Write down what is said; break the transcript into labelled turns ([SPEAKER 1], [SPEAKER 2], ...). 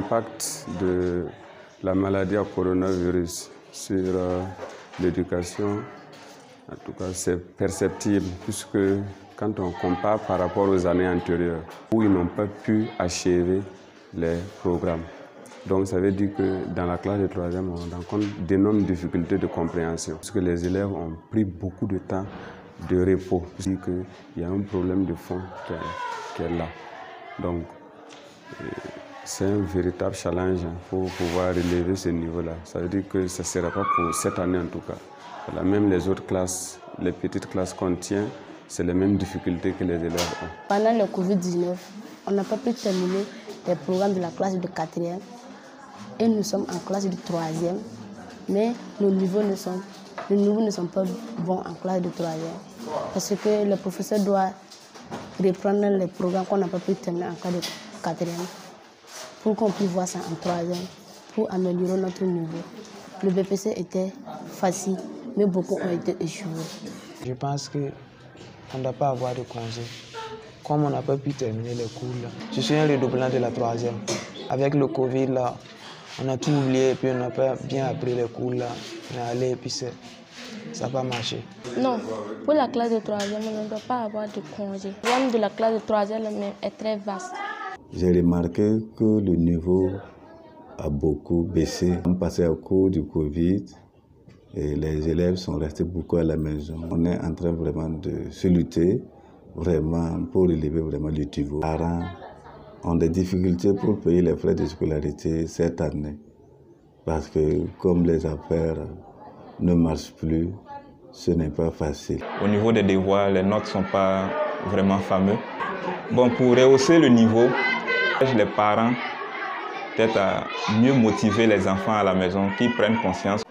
[SPEAKER 1] l'impact de la maladie à coronavirus sur l'éducation, en tout cas, c'est perceptible puisque quand on compare par rapport aux années antérieures où ils n'ont pas pu achever les programmes. Donc ça veut dire que dans la classe de 3e, on rencontre d'énormes difficultés de compréhension parce que les élèves ont pris beaucoup de temps de repos puisqu'il y a un problème de fond qui est là. Donc c'est un véritable challenge pour pouvoir relever ce niveau-là. Ça veut dire que ça ne sera pas pour cette année en tout cas. Voilà, même les autres classes, les petites classes qu'on tient, c'est les mêmes difficultés que les élèves ont.
[SPEAKER 2] Pendant le Covid-19, on n'a pas pu terminer les programmes de la classe de 4e et nous sommes en classe de 3e, mais nos niveaux ne sont pas bons en classe de 3e parce que le professeur doit reprendre les programmes qu'on n'a pas pu terminer en classe de 4e pour qu'on puisse voir ça en 3e, pour améliorer notre niveau. Le BPC était facile, mais beaucoup ont été échoués.
[SPEAKER 3] Je pense qu'on ne doit pas avoir de congé. Comme on n'a pas pu terminer les cours, là. Je suis un redoublant de la 3e. Avec le Covid, là, on a tout oublié et puis on n'a pas bien appris les cours. Là. On est allé et puis ça n'a pas marché.
[SPEAKER 4] Non, pour la classe de 3e, on ne doit pas avoir de congé. Le problème de la classe de 3e est très vaste.
[SPEAKER 5] J'ai remarqué que le niveau a beaucoup baissé. On passait au cours du Covid et les élèves sont restés beaucoup à la maison. On est en train vraiment de se lutter vraiment pour relever vraiment le niveau. Les parents ont des difficultés pour payer les frais de scolarité cette année parce que comme les affaires ne marchent plus, ce n'est pas facile.
[SPEAKER 6] Au niveau des devoirs, les notes ne sont pas vraiment fameuses. Bon, pour rehausser le niveau, les parents peut-être à mieux motiver les enfants à la maison, qui prennent conscience